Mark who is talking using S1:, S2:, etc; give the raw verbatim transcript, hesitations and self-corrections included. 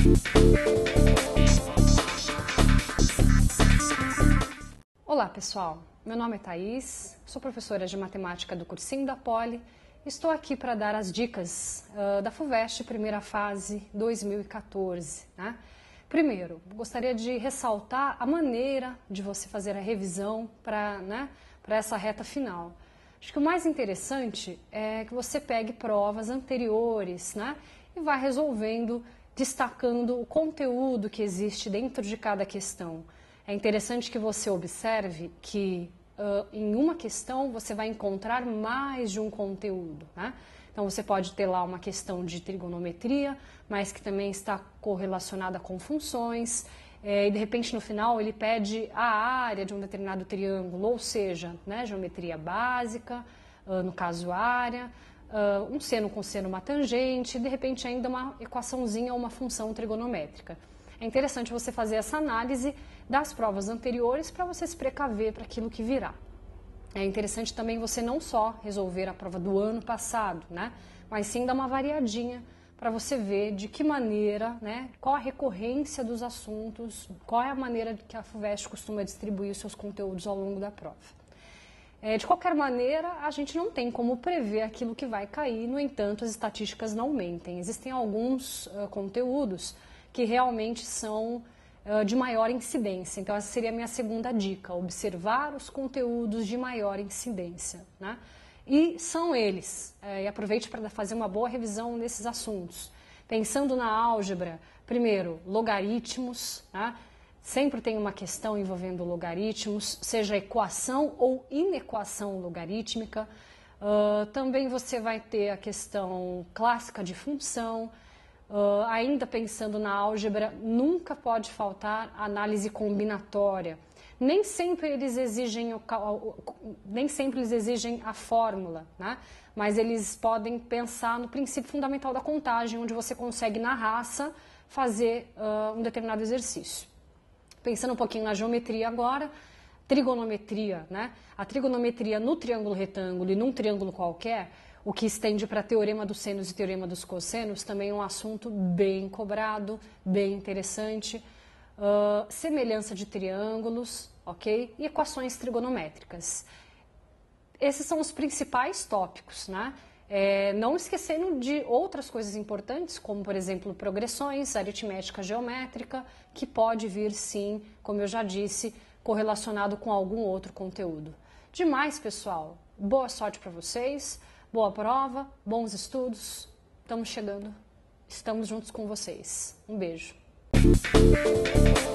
S1: Olá pessoal, meu nome é Thaís, sou professora de matemática do cursinho da Poli e estou aqui para dar as dicas uh, da FUVEST primeira fase dois mil e quatorze. Né? Primeiro, gostaria de ressaltar a maneira de você fazer a revisão para, né, para essa reta final. Acho que o mais interessante é que você pegue provas anteriores, né, e vá resolvendo, destacando o conteúdo que existe dentro de cada questão. É interessante que você observe que uh, em uma questão você vai encontrar mais de um conteúdo, né? Então você pode ter lá uma questão de trigonometria, mas que também está correlacionada com funções, é, e de repente no final ele pede a área de um determinado triângulo, ou seja, né, geometria básica, uh, no caso área, uh, um seno com seno, uma tangente, e de repente ainda uma equaçãozinha ou uma função trigonométrica. É interessante você fazer essa análise das provas anteriores para você se precaver para aquilo que virá. É interessante também você não só resolver a prova do ano passado, né, mas sim dar uma variadinha para você ver de que maneira, né, qual a recorrência dos assuntos, qual é a maneira que a FUVEST costuma distribuir os seus conteúdos ao longo da prova. É, de qualquer maneira, a gente não tem como prever aquilo que vai cair, no entanto, as estatísticas não mentem. Existem alguns uh, conteúdos que realmente são uh, de maior incidência. Então, essa seria a minha segunda dica, observar os conteúdos de maior incidência, né? E são eles, uh, e aproveite para fazer uma boa revisão nesses assuntos. Pensando na álgebra, primeiro, logaritmos, né? Sempre tem uma questão envolvendo logaritmos, seja equação ou inequação logarítmica. Uh, também você vai ter a questão clássica de função. Uh, ainda pensando na álgebra, nunca pode faltar a análise combinatória. Nem sempre eles exigem, o, nem sempre eles exigem a fórmula, né? Mas eles podem pensar no princípio fundamental da contagem, onde você consegue na raça fazer uh, um determinado exercício. Pensando um pouquinho na geometria agora, trigonometria, né? A trigonometria no triângulo retângulo e num triângulo qualquer, o que estende para teorema dos senos e teorema dos cossenos, também é um assunto bem cobrado, bem interessante. Uh, semelhança de triângulos, ok? E equações trigonométricas. Esses são os principais tópicos, né? É, não esquecendo de outras coisas importantes, como, por exemplo, progressões, aritmética geométrica, que pode vir, sim, como eu já disse, correlacionado com algum outro conteúdo. Demais, pessoal. Boa sorte para vocês. Boa prova, bons estudos, estamos chegando, estamos juntos com vocês. Um beijo.